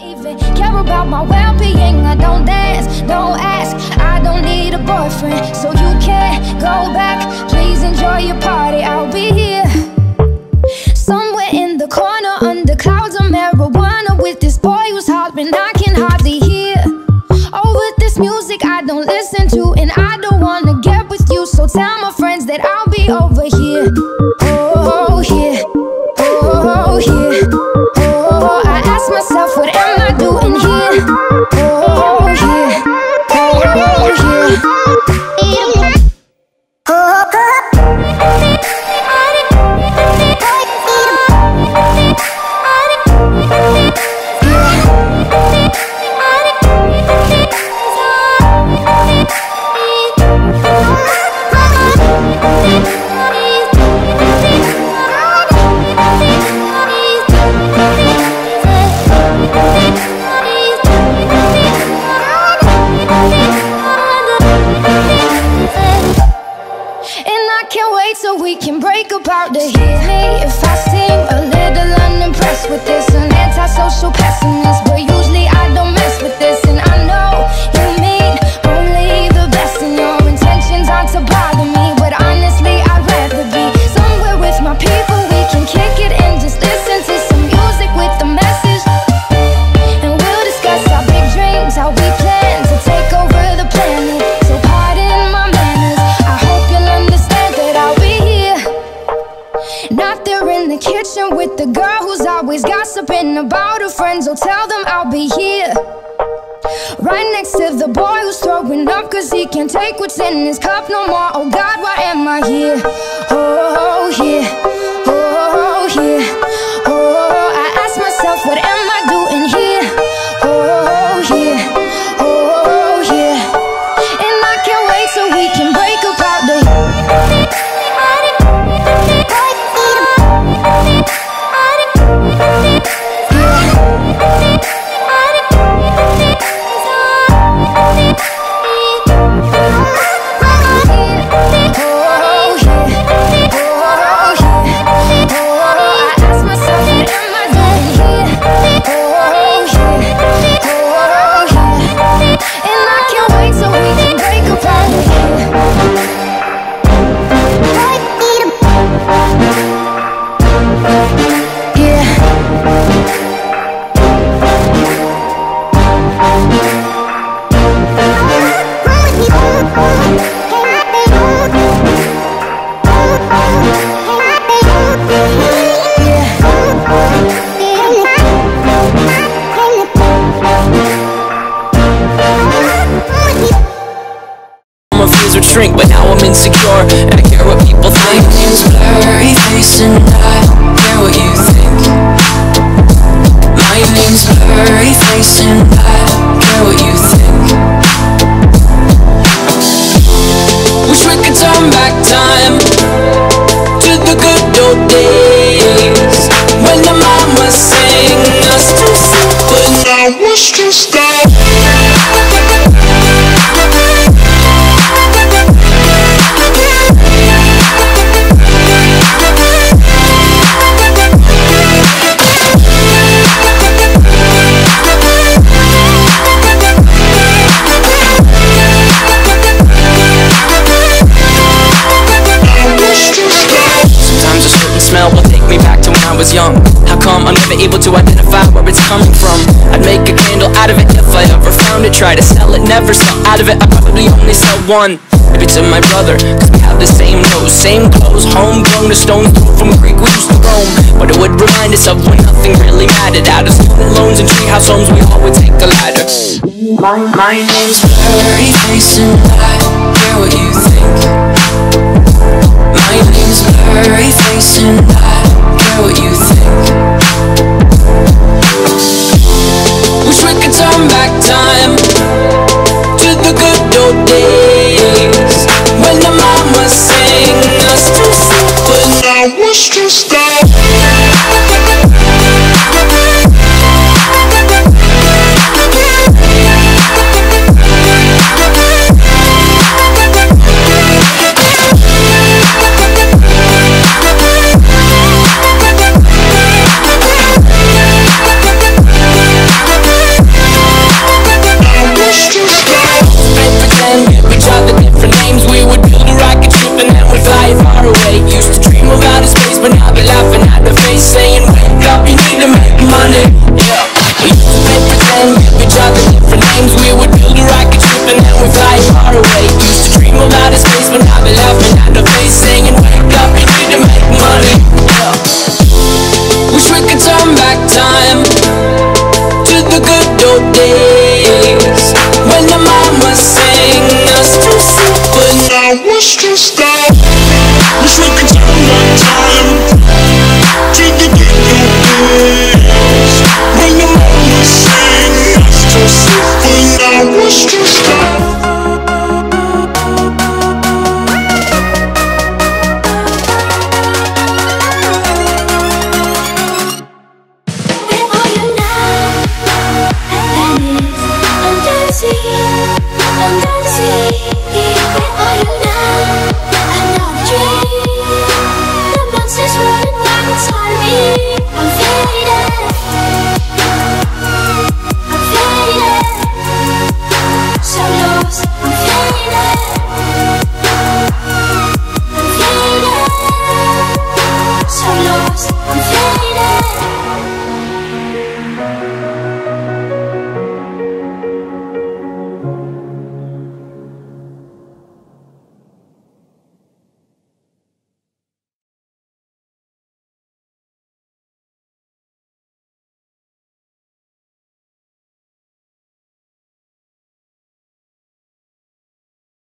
Even care about my well-being. I don't dance, don't ask. I don't need a boyfriend, so you can't go back. Please enjoy your party, I'll be here somewhere in the corner under clouds of marijuana with this boy who's hollering I can hardly hear. Over this music I don't listen to, and I don't wanna get with you, so tell my friends that I'll be over here. Oh yeah, oh yeah, oh, I ask myself, what am I doing here? Oh yeah, oh yeah. So we can break apart to hear me if I seem a little unimpressed with this. An antisocial pessimist, but usually I don't mess with this. And I know you mean only the best, and your intentions aren't to bother me, but honestly I'd rather be somewhere with my people. We can kick it and just listen to some music with a message, and we'll discuss our big dreams, how we plan to take over the planet. So pardon my manners, I hope you'll understand that I'll be not there in the kitchen with the girl who's always gossiping about her friends. Oh, tell them I'll be here right next to the boy who's throwing up cause he can't take what's in his cup no more. Oh God, why am I here? Oh yeah, oh yeah, oh, I ask myself, what am I doing here? Oh yeah, oh yeah, and I can't wait so we can break apart the shrink, but now I'm insecure and I care what people think. My name's blurry face and I care what you think. My name's blurry face and I care what you think. Wish we could turn back time to the good old days when the mama sang us to sleep, but now we're stressed out. Young. How come I'm never able to identify where it's coming from? I'd make a candle out of it if I ever found it. Try to sell it, never sell out of it. I probably only sell one. Maybe to my brother, cause we have the same nose, same clothes, homegrown, a stone's throw from Greek we used to roam. But it would remind us of when nothing really mattered. Out of student loans and treehouse homes, we all would take a ladder. My name's blurry face and I care what you think. My name's blurry face and I care what you think. Wish we could turn back time to the good old days when the mama sang us to sleep, but now we're stressed out. to stop. Wish we could turn back time to the day you days when your mama sang us to sleep when I was stressed out. I'm dancing, where are you